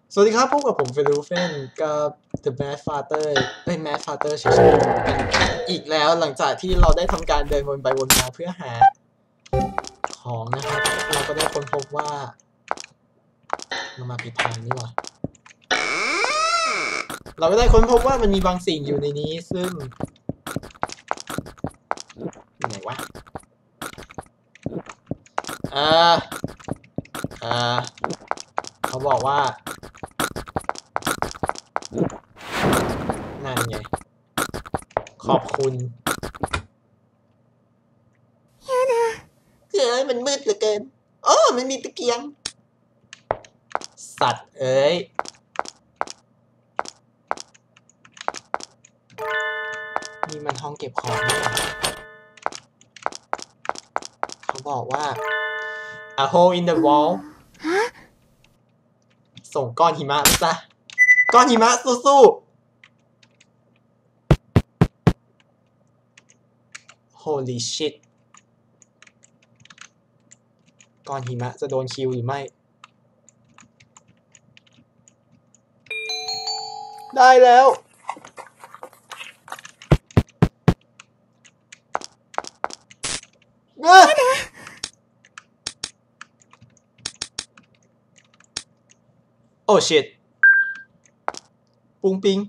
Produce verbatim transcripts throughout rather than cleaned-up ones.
สวัสดีครับพบกับผมเฟลูเฟนกับ The Mad Father เอ้ย Mad Father เฉยๆกันอีกแล้วหลังจากที่เราได้ทำการเดินวนไปวนมาเพื่อหาของนะครับเราก็ได้ค้นพบว่าเรามาผิดทางนี่หว่าเราก็ได้ค้นพบว่ามันมีบางสิ่งอยู่ในนี้ซึ่งอยู่ไหนวะอ่าอ่าเขาบอกว่านั่นไงขอบคุณเฮ้ยมันมืดเหลือเกินโอ้มันมีตะเกียงสัตว์เอ้ยนี่มันห้องเก็บของนี่เขาบอกว่า a hole in the wall ส่งก้อนหิมะมาซะก้อนหิมะสู้ๆ holy shit ก้อนหิมะจะโดนคิวหรือไม่ได้แล้วโอ้ shit ปุ้งปิง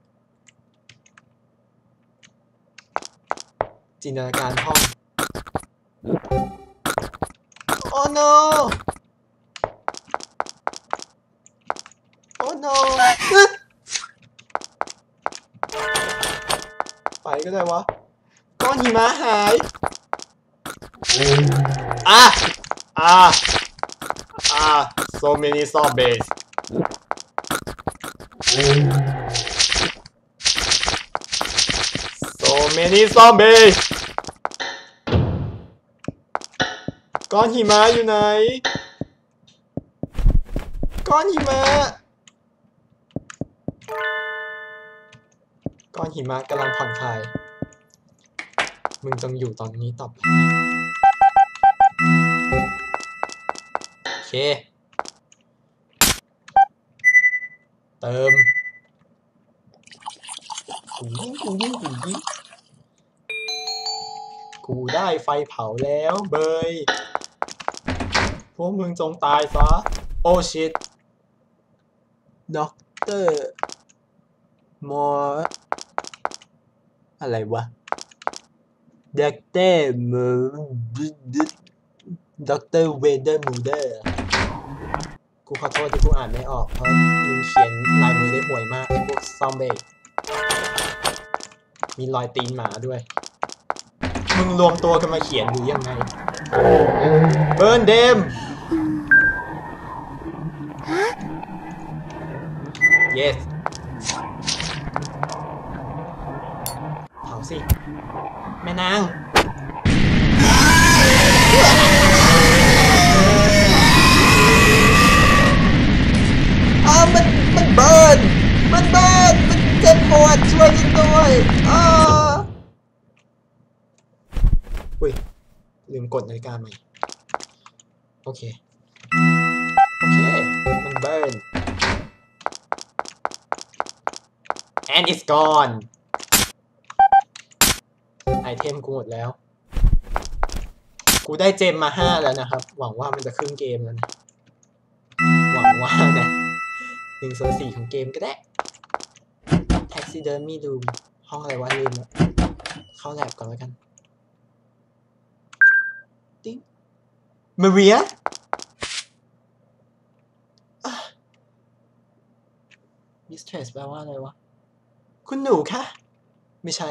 จินตนาการห้องโอ้ no โอ้ no ไปก็ได้วะก้อนหิมะหายอ่ะอ่ะอ่ะ so many zombies so many zombies ก้อนหิมะอยู่ไหนก้อนหิมะก้อนหิมะกำลังผ่อนคลายมึงต้องอยู่ตอนนี้ต่อไปโอเคเติมกูยิ่งกูยิ่งกูยิ่งกูได้ไฟเผาแล้วเบยพวกมึงจงตายซะโอ้ชิตด็อกเตอร์มออะไรวะด็อกเตอร์มูด็อกเตอร์เวเดอร์มูเดอร์กูขอโทษที่กูอ่านไม่ออกเพราะมึงเขียนลายมือได้ห่วยมากไอ้พวกซอมเบย์มีรอยตีนหมาด้วยมึงรวมตัวกันมาเขียนหรือยังไงเบิร์นเดม yes เผาสิแม่นางอ้าวมันมันเบิร์นมันเบิร์นมันเจ็บปวดช่วยกันด้วยอ้าอุ้ยลืมกดนาฬิกาใหม่โอเคโอเคมันเบิร์น and it's gone ไอเทมกูหมดแล้วกูได้เจมมาห้าแล้วนะครับหวังว่ามันจะครึ่งเกมแล้วนะหวังว่านะหนึ่งส่วนสี่ของเกมก็ได้ taxidermy room ห้องอะไรวะลืมแล้วเข้าแลบก่อนแล้วกันติ๊งมาเรียมิสเทรสแปลว่าอะไรวะคุณหนูคะไม่ใช่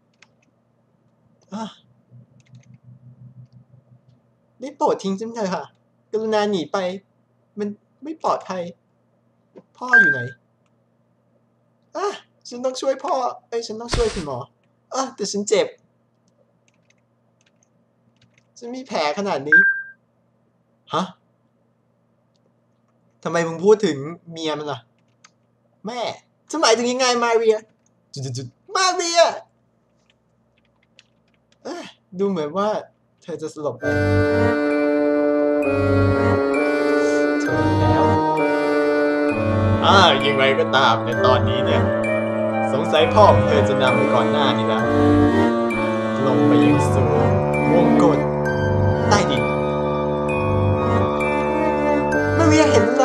ได้โปรดทิ้งฉันเถอะค่ะกรุณาหนีไปมันไม่ปลอดภัยพ่ออยู่ไหนอ่ะฉันต้องช่วยพ่อเอ้ยฉันต้องช่วยคุณหมออ่ะแต่ฉันเจ็บฉันมีแผลขนาดนี้ฮะทำไมมึงพูดถึงเมียมันล่ะแม่ฉันหมายถึงยังไงมาเรียจุดๆมาเรียดูเหมือนว่าเธอจะสลบไปเธอแล้วยังไงก็ตามในตอนนี้เนี่ยสงสัยพ่อของเธอจะนำไปก่อนหน้านี้แล้วลงไปยังสู่วงกฏใต้ดินมาเรียเห็นอะไร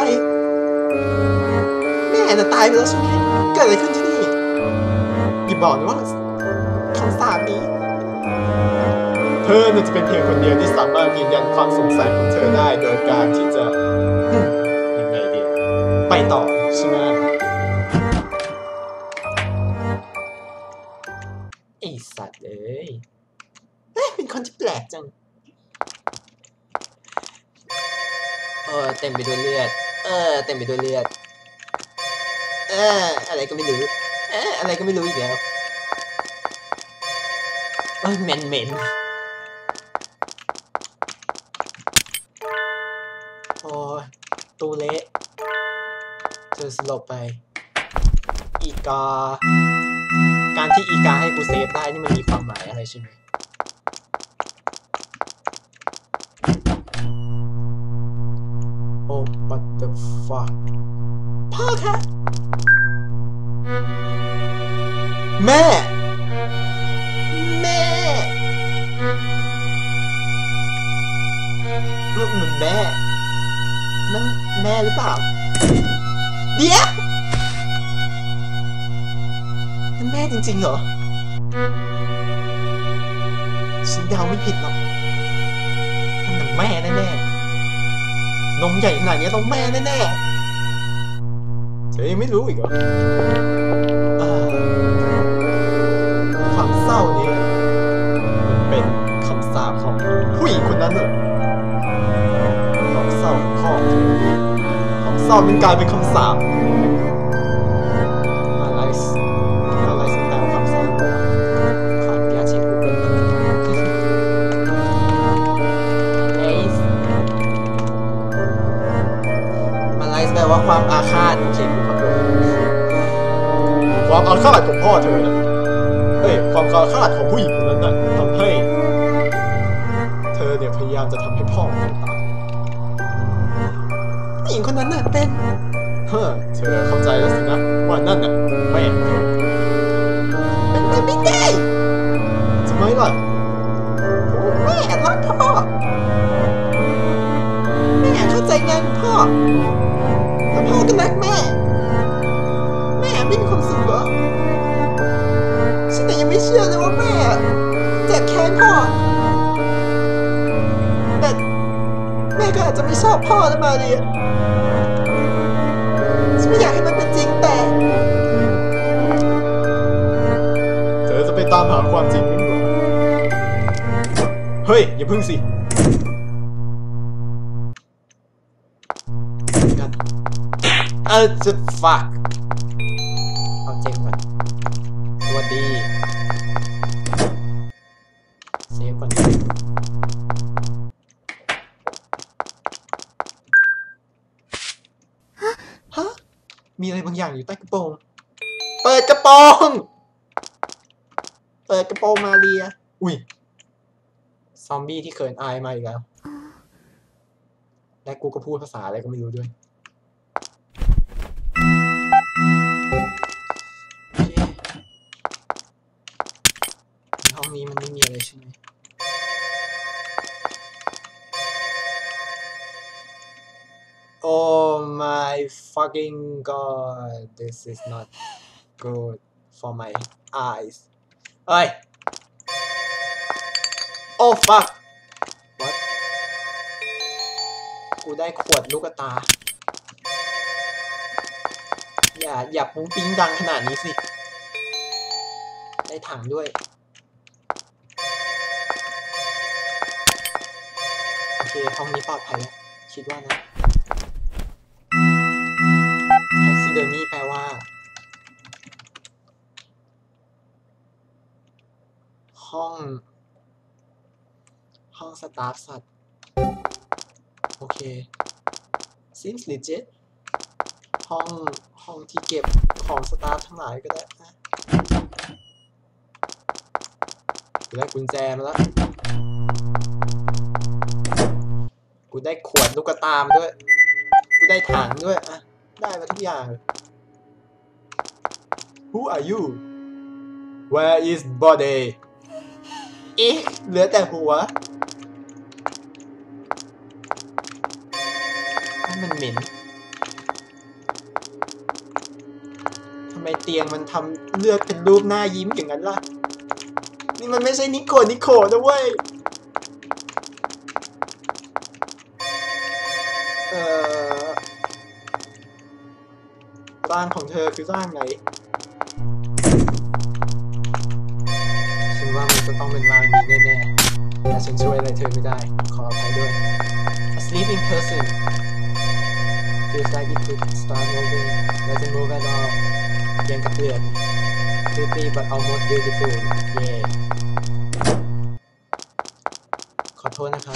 แม่น่ะตายไปแล้วใช่ไหมเกิดอะไรขึ้นที่นี่อย่าบอกนะว่าคำสาปนี้เธอน่าจะเป็นเพียงคนเดียวที่สามารถยืนยันความสงสัยของเธอได้โดยการที่จะยังไงดีไปต่อใช่ไหมไอสัตว์เอ้ยเฮ้ยเป็นคนที่แปลกจังเออเต็มไปด้วยเลือดเออเต็มไปด้วยเลือดเอออะไรก็ไม่รู้เอออะไรก็ไม่รู้อีกแล้วเออเหม็นเหม็นโอ้ยตูเละเธอสลบไปอีกาการที่อีกาให้กูเซฟได้นี่มันมีความหมายอะไรใช่ไหมโอ้ what the fuck พ่อคะแม่แม่ลูกเหมือนแม่นั่นแม่หรือเปล่าเดี๋ยวนั่นแม่จริงๆเหรอฉันเดาไม่ผิดหรอกนั่นน่ะแม่แน่ๆนมใหญ่ขนาดนี้ต้องแม่แน่ๆเธอยังไม่รู้อีกเหรอความเศร้านี้มันเป็นคำสาปของผู้หญิงคนนั้นเหรอความเศร้าของพ่อความเศร้ามันกลายเป็นคำสาปอะไรอะไรสิ่งแต่ความเศร้าขออนุญาตเช็คกูเกิลมาไลฟ์แปลว่าความอาฆาตโอเคกูครับความอาฆาตของพ่อเธอนะเอ้ยความอาฆาตของผู้หญิงคนนั้นน่ะทำให้เธอเนี่ยพยายามจะทำให้พ่อของเธอตายผู้หญิงคนนั้นน่ะเป็นเฮ้อเธอเข้าใจแล้วสินะว่านั่นน่ะแม่เธอเป็นไปไม่ได้ทำไมล่ะแม่รักพ่อแม่เข้าใจงานพ่อแล้วพ่อก็รักแม่แม่ไม่มีความสุขเหรอฉันยังไม่เชื่อเลยว่าแม่เจ็บแค้นพ่อแต่แม่ก็อาจจะไม่ชอบพ่อนะมาเรียฉันไม่อยากให้มันเป็นจริงแต่เธอจะไปตามหาความจริงนี่หรอเฮ้ยอย่าพึ่งสิกันเออจะฝากเอาเจ็บก่อนสวัสดีเซฟก่อนฮะมีอะไรบางอย่างอยู่ใต้กระโปรงเปิดกระโปรงเปิดกระโปรงมาเรียอุ้ยซอมบี้ที่เขินอายมาอีกแล้วและกูก็พูดภาษาอะไรก็ไม่รู้ด้วยห้องนี้มันไม่มีอะไรใช่ไหมOh my fucking god this is not good for my eyes เอ้ย Oh fuck what กูได้ขวดลูกตาอย่าอย่าปุ้งปิ้งดังขนาดนี้สิได้ถังด้วยโอเคห้องนี้ปลอดภัยแล้วคิดว่านะแท็กซิเดอร์มี่แปลว่าห้องห้องสตาฟสัตว์โอเค seems legit ห้องห้องที่เก็บของสตาฟทั้งหลายก็ได้นะกูได้กุญแจมาแล้วกูได้ขวดลูกตามาด้วยกูได้ถังด้วยอะได้มาทุกอย่างเลย Who are you Where is body เอ๊ะเหลือแต่หัวมันเหม็นทำไมเตียงมันทำเลือดเป็นรูปหน้ายิ้มอย่างนั้นล่ะนี่มันไม่ใช่นิโคนิโคนะเว้ยเอ่อร่างของเธอคือร่างไหนฉันว่ามันจะต้องเป็นร่างนี้แน่ๆแต่ฉันช่วยอะไรเธอไม่ได้ขออภัยด้วย A sleeping person feels like it could start moving doesn't move at all ยังกับเลือด pretty but almost beautiful yeah ขอโทษนะครับ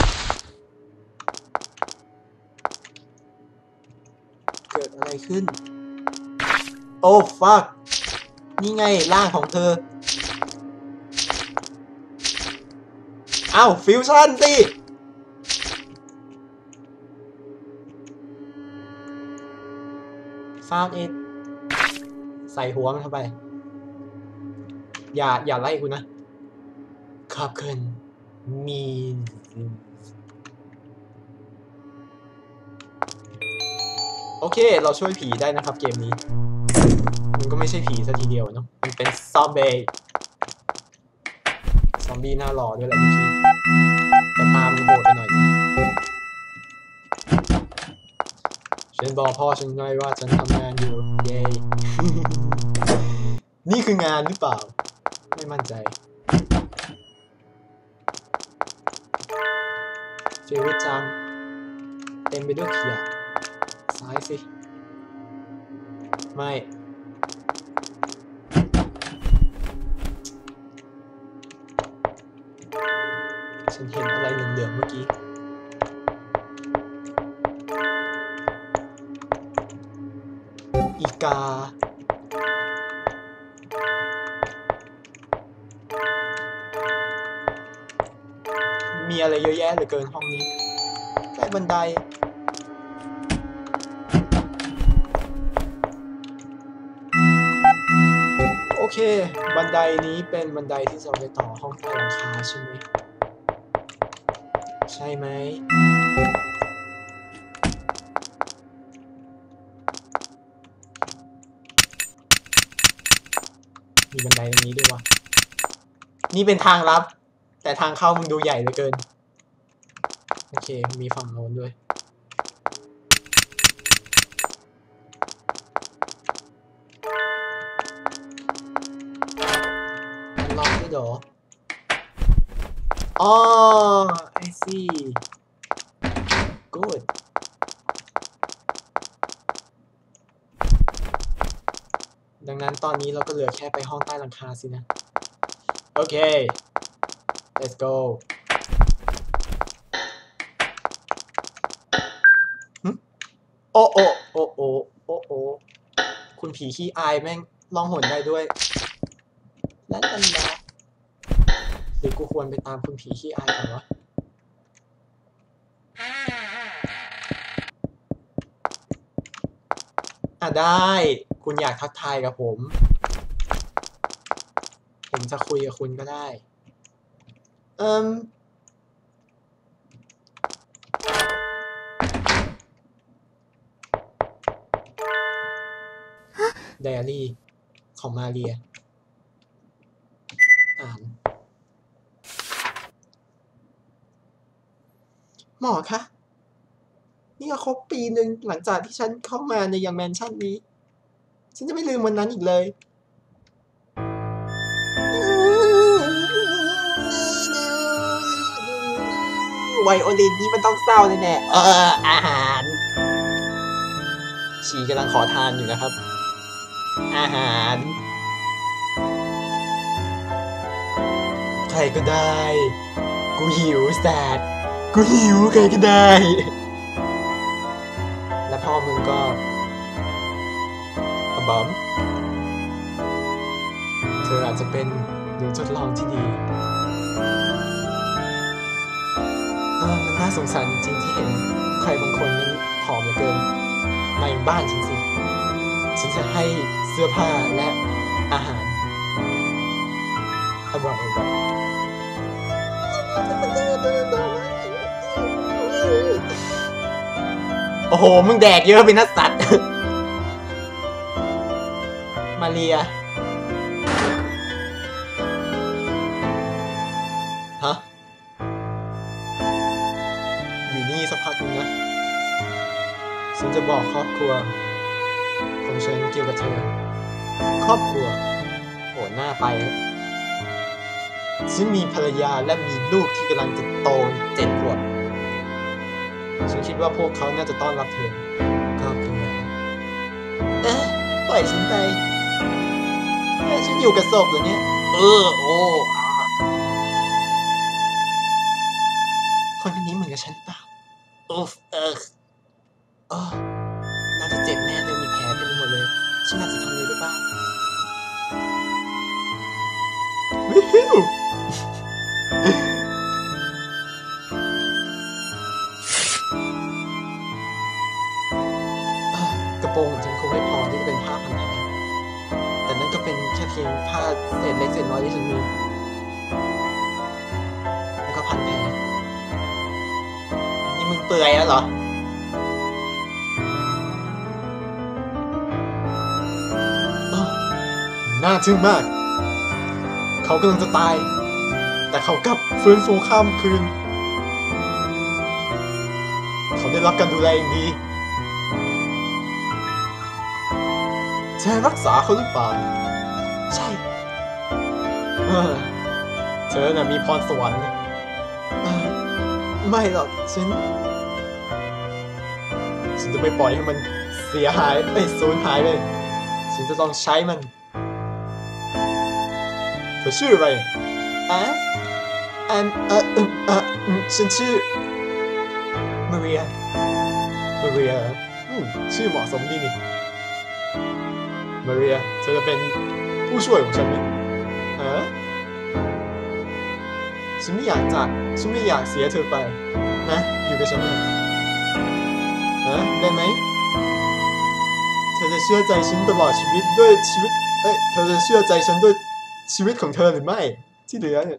เกิดอะไรขึ้นโอ้ fuck นี่ไงร่างของเธออ้าวฟิวชั่นสิfound it ใส่หัวมันเข้าไปอย่าอย่าไล่กูนะขอบคุณมีโอเคเราช่วยผีได้นะครับเกมนี้มันก็ไม่ใช่ผีซะทีเดียวเนาะมันเป็นซอมบี้ซอมบี้หน้าหล่อด้วยแหละเมื่อกี้แต่ตามันโหดไปหน่อยฉันบอกพ่อฉันไว้ว่าฉันทำงานอยู่เย้ นี่คืองานหรือเปล่าไม่มั่นใจเฟรนจังเต็มไปด้วยขยะซ้ายสิไม่ฉันเห็นอะไรเหลืองๆเมื่อกี้อีกามีอะไรเยอะแยะเหลือเกินห้องนี้ใต้บันไดโอเคบันไดนี้เป็นบันไดที่จะไปต่อห้องใต้หลังคาใช่ไหมใช่ไหมมีบันไดตรงนี้ด้วยวะนี่เป็นทางลับแต่ทางเข้ามึงดูใหญ่เหลือเกินโอเคมีฝั่งโน้นด้วยล็อกด้วยเหรออ๋อ I see good ดังนั้นตอนนี้เราก็เหลือแค่ไปห้องใต้หลังคาสินะโอเค let's go โอ้โอ้โอ้โอ้โอ้โอ้คุณผีขี้อายแม่งล่องหนได้ด้วยนั่นนั่นนะหรือกูควรไปตามคุณผีขี้อายก่อนวะอ่ะได้คุณอยากทักทายกับผมผมจะคุยกับคุณก็ได้เอิ่มไดอารี่ของมาเรียอ่านหมอคะนี่ก็ครบปีหนึ่งหลังจากที่ฉันเข้ามาในยังแมนชั่นนี้ฉันจะไม่ลืมวันนั้นอีกเลยไวโอลินนี่มันต้องเศร้าแน่ๆเอออาหารชีกำลังขอทานอยู่นะครับอาหารใครก็ได้กูหิวแซดกูหิวใครก็ได้และพ่อมึงก็อบอมเธออาจจะเป็นหนูทดลองที่ดีเออมันน่าสงสารจริงๆที่เห็นใครบางคนนั้นผอมเหลือเกินมาอยู่บ้านฉันสิฉันจะให้เสื้อผ้าและอาหารอร่อยอร่อยโอ้โหมึงแดกเยอะไปนะสัตว์มาเรียฮะอยู่นี่สักพักนึงนะฉันจะบอกครอบครัวของฉันเกี่ยวกับเธอครอบครัวโหหน้าไปฉันมีภรรยาและมีลูกที่กำลังจะโตเจ็ดขวบฉันคิดว่าพวกเขาน่าจะต้อนรับเธอก็คือเอ๊ะปล่อยฉันไปเอ๊ะฉันอยู่กับศพเหรอเนี่ยเออโอ้คนคนนี้เหมือนกับฉันเปล่าโอ้เออเออน่าจะเจ็บแน่เลยมีแผลเต็มไปหมดเลยฉันน่าจะทำอะไรได้บ้างวิวกระโปรงของฉันคงไม่พอที่จะเป็นผ้าพันแผลแต่นั่นก็เป็นแค่เพียงผ้าเศษเล็กเศษน้อยที่ฉันมีแล้วก็พันแผลนี่มึงเปื่อยแล้วเหรอน่าทึ่งมากเขากำลังจะตายแต่เขากลับฟื้นฟูข้ามคืนเขาได้รับการดูแลอย่างดีเธอรักษาเขาหรือเปล่าใช่เออเธอน่ะมีพรสวรรค์ไม่หรอกฉันฉันจะไม่ปล่อยให้มันเสียหายไอ้สูญหายเลยฉันจะต้องใช้มันเธอชื่ออะไรอ่ะอันเออเออเออฉันชื่อมาเรียมาเรียอืมชื่อเหมาะสมดีนี่มาเรียเธอจะเป็นผู้ช่วยของฉันไหมฮะฉันไม่อยากจากฉันไม่อยากเสียเธอไปนะอยู่กับฉันนะฮะได้ไหมเธอจะเชื่อใจฉันตลอดชีวิตด้วยชีวิตเอ้ยเธอจะเชื่อใจฉันด้วยชีวิตของเธอหรือไม่ที่เหลือเนี่ย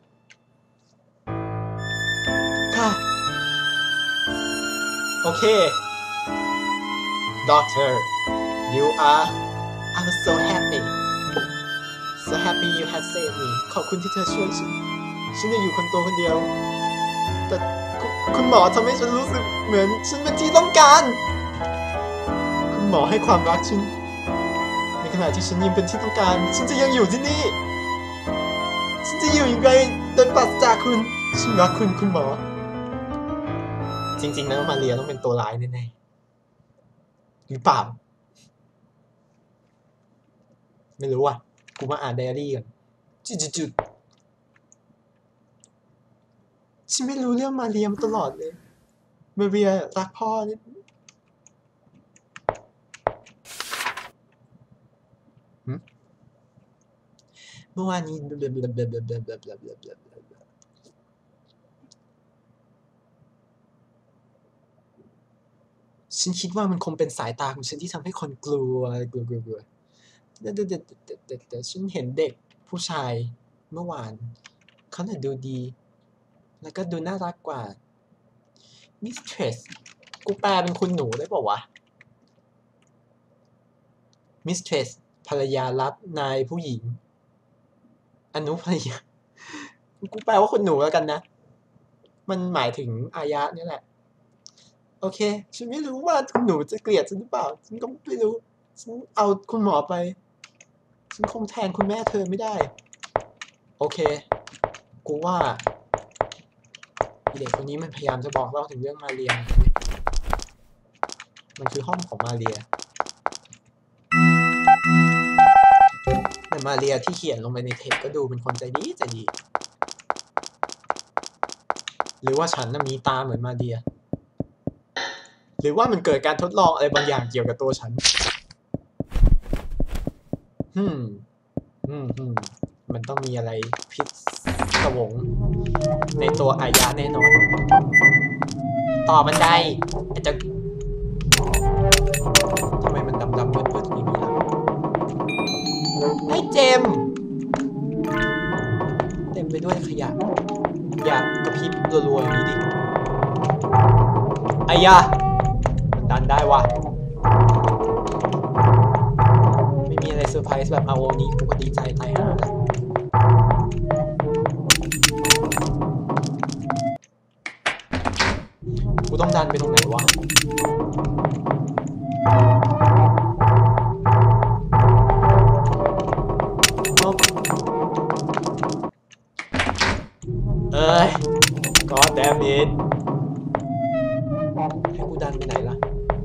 ค่ะโอเค Doctor you are I was so happy so happy you have saved me ขอบคุณที่เธอช่วยฉันฉันจะอยู่คนตัวคนเดียวแต่คุณหมอทำให้ฉันรู้สึกเหมือนฉันเป็นที่ต้องการคุณหมอให้ความรักฉันในขณะที่ฉันยังเป็นที่ต้องการฉันจะยังอยู่ที่นี่ฉันจะอยู่ยังไงโดยปราศจากคุณฉันรักคุณคุณหมอจริงๆนะมาเรียต้องเป็นตัวร้ายแน่ๆหรือเปล่าไม่รู้อ่ะกูมาอ่านไดอารี่ก่อนจุดๆฉันไม่รู้เรื่องมาเรียมาตลอดเลยมาเรียรักพ่อนี่เมื่อวานนี้ฉันคิดว่ามันคงเป็นสายตาของฉันที่ทำให้คนกลัวกลัวกลัวกลัวแต่แต่แต่แต่แต่ฉันเห็นเด็กผู้ชายเมื่อวานเขาน่ะดูดีแล้วก็ดูน่ารักกว่า Mistress กูแปลเป็นคุณหนูได้ป่าววะ Mistress ภรรยารับนายผู้หญิงอนุภรรยากูแปลว่าคุณหนูแล้วกันนะมันหมายถึงอายะนี่แหละโอเคฉันไม่รู้ว่าคุณหนูจะเกลียดฉันหรือเปล่าฉันก็ไม่รู้ฉันเอาคุณหมอไปฉันคงแทนคุณแม่เธอไม่ได้โอเคกูว่าเด็กคนนี้มันพยายามจะบอกเล่าถึงเรื่องมาเรียมันคือห้องของมาเรียแต่มาเรียที่เขียนลงไปในเทปก็ดูเป็นคนใจดีใจดีหรือว่าฉันน่ะมีตาเหมือนมาเรียหรือว่ามันเกิดการทดลองอะไรบางอย่างเกี่ยวกับตัวฉันฮึมฮึมฮึมมันต้องมีอะไรพิศวงในตัวอายะแน่นอนต่อบันไดอาจจะทำไมมันดำๆมืดๆอย่างนี้ล่ะไอ้เจมยะมันดันได้วะไม่มีอะไรเซอร์ไพรส์แบบเอาโอนี้กูก็ดีใจตายห่าแล้วกูต้องดันไปตรงไหนวะเอ้ยก็แดมอิดให้กูดันไปไหนล่ะ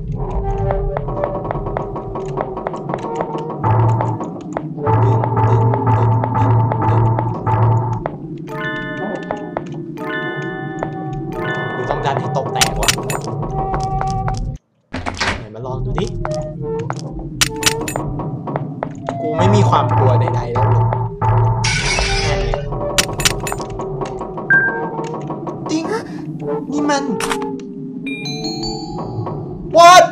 หรือต้องดันให้ตกแตกวะไหนมาลองดูดิกูไม่มีความกลัวใดๆแล้วจริงนี่มัน What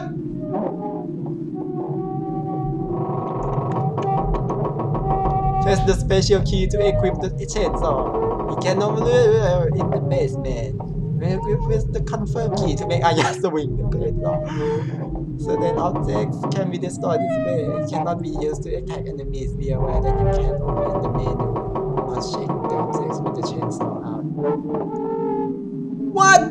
Press the special key to equip the chainsaw. You can only in the basement. When equipped with the confirm key to make Aya swing the chainsaw. Certain objects can be destroyed this way. It cannot be used to attack enemies. Be aware that you can open the menu or check the objects with the chainsaw out. What?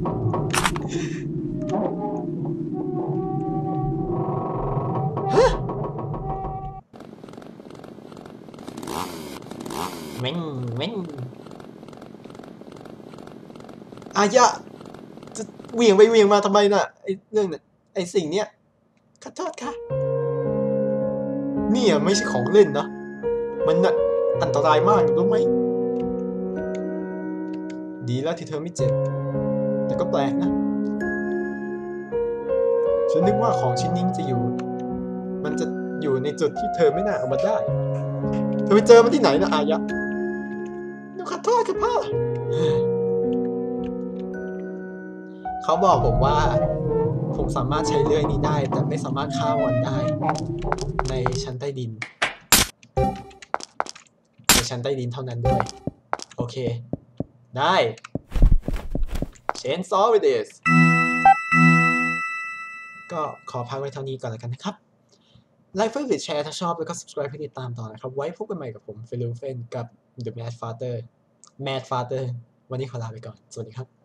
เว้งเว้งอายะจะเหวี่ยงไปเหวี่ยงมาทำไมน่ะไอ้เรื่องน่ะไอ้สิ่งเนี้ยขอโทษค่ะนี่อ่ะไม่ใช่ของเล่นนะมันน่ะอันตรายมากรู้ไหมดีแล้วที่เธอไม่เจ็บแต่ก็แปลกนะฉันนึกว่าของชิ้นนี้จะอยู่มันจะอยู่ในจุดที่เธอไม่น่าเอามาได้เธอไปเจอมันที่ไหนนะอายะขอโทษครับพ่อเขาบอกผมว่าผมสามารถใช้เลื่อยนี้ได้แต่ไม่สามารถฆ่ามันได้ในชั้นใต้ดินในชั้นใต้ดินเท่านั้นด้วยโอเคได้ Chainsaw with this ก็ขอพักไว้เท่านี้ก่อนแล้วกันนะครับไลค์เพื่อแชร์ถ้าชอบแล้วก็ subscribe เพื่อติดตามต่อนะครับไว้พบกันใหม่กับผมเฟลูเฟนกับ The Mad Father Mad Father วันนี้ขอลาไปก่อนสวัสดีครับ